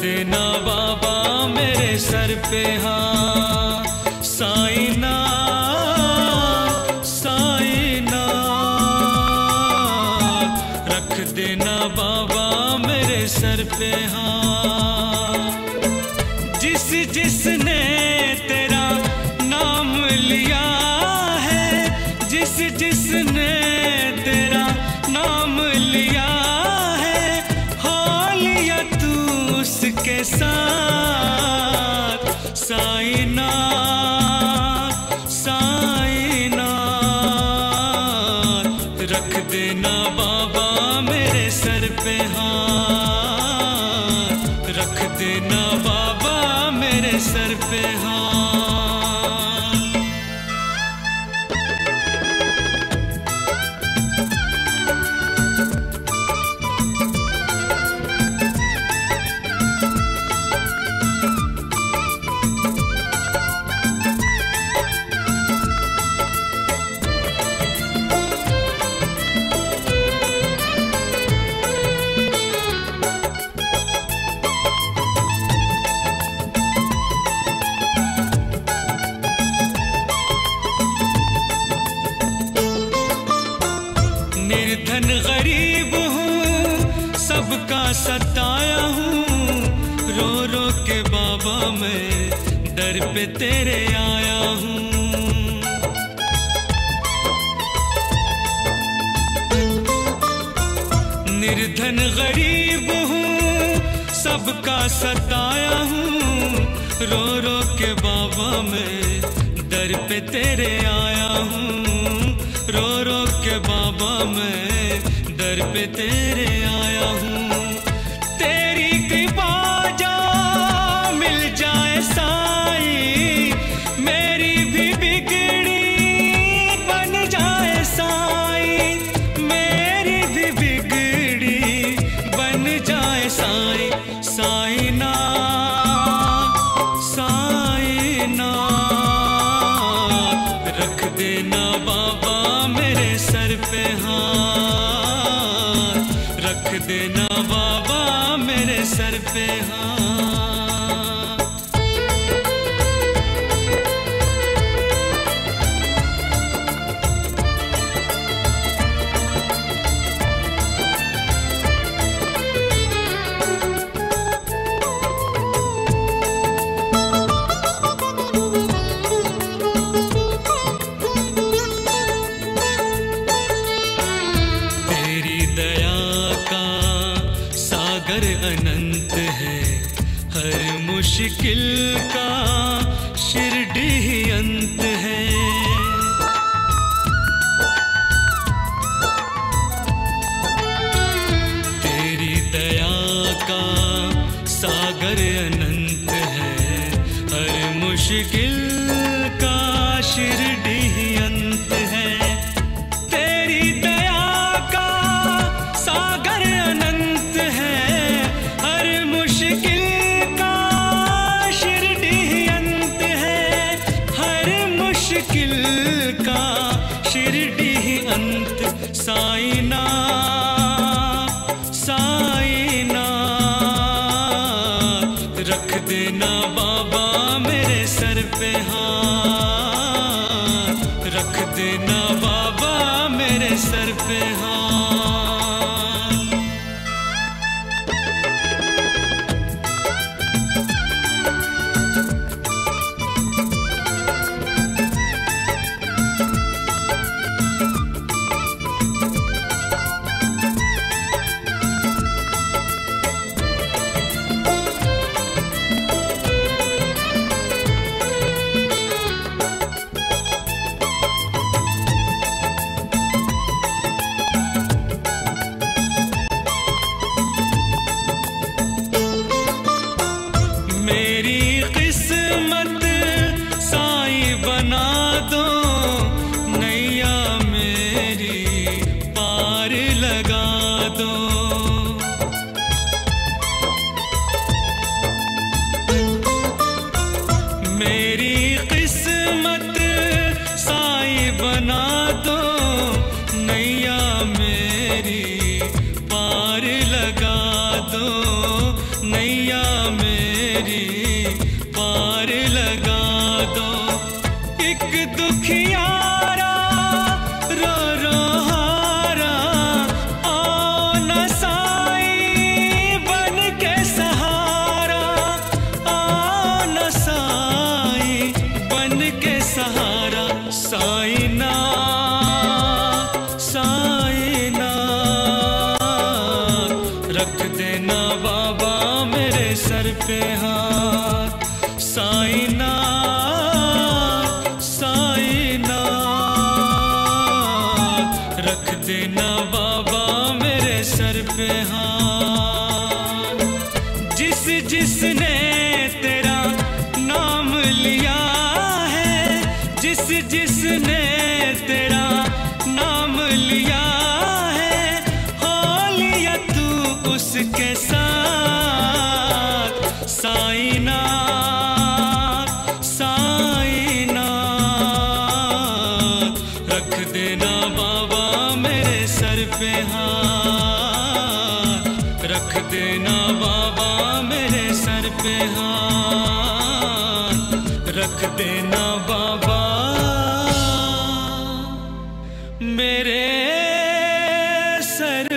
देना बाबा मेरे सर पे हाथ। साईं नाथ, साईं नाथ, रख देना बाबा मेरे सर पे हाथ। जिस जिसने तेरा नाम लिया है, जिस जिसने तेरा नाम लिया है, हो लिया तू उसके साथ। साईं नाथ, साईं नाथ, रख देना बाबा मेरे सर पे हाथ। रख देना बाबा मेरे सर पे हाथ। निर्धन गरीब हूँ, सबका सताया हूँ, रो रो के बाबा मैं दर पे तेरे आया हूँ। निर्धन गरीब हूँ, सबका सताया हूँ, रो रो के बाबा मैं दर पे तेरे आया हूँ। रो रो के बाबा मैं दर पे तेरे आया हूँ। तेरी कृपा जो मिल जाए साईं, मेरी भी बिगड़ी बन जाए साईं, मेरी भी बिगड़ी बन जाए साईं। साईं नाथ, साईं नाथ, रख देना बाबा मेरे सर पे हाथ। रख देना बाबा मेरे सर पे हाथ। सागर अनंत है, हर मुश्किल का शिरडी ही अंत है। तेरी दया का सागर अनंत है, हर मुश्किल का शिरडी ही अंत है। तेरी दया का सागर अनंत है, हर मुश्किल का शिरडी ही अंत है। हर मुश्किल का शिरडी ही अंत। साईं नाथ, साईं नाथ, रख देना बाबा मेरे सर पे हाथ। रख देना बाबा मेरे सर पे हाथ। मेरी किस्मत साईं बना दो, नैया मेरी पार लगा दो। मेरी किस्मत साईं बना दो, नैया मेरी पार लगा दो, नैया मेरी पार लगा दो। एक दुखियारा रो रो हारा, आओ न साईं बन के सहारा, आओ न साईं बन के सहारा। साईं नाथ, साईं नाथ, रख देना बाबा मेरे सर पे हाथ। साईं नाथ, साईं नाथ, रख देना बाबा मेरे सर पे हाथ। जिस जिसने तेरा नाम लिया है, जिस जिसने तेरा नाम लिया है, हो लिया तू उसके साथ। साईं नाथ, साईं नाथ, रख देना बाबा मेरे सर पे हाथ। रख देना बाबा मेरे सर पे हाथ। रख देना बाबा मेरे सर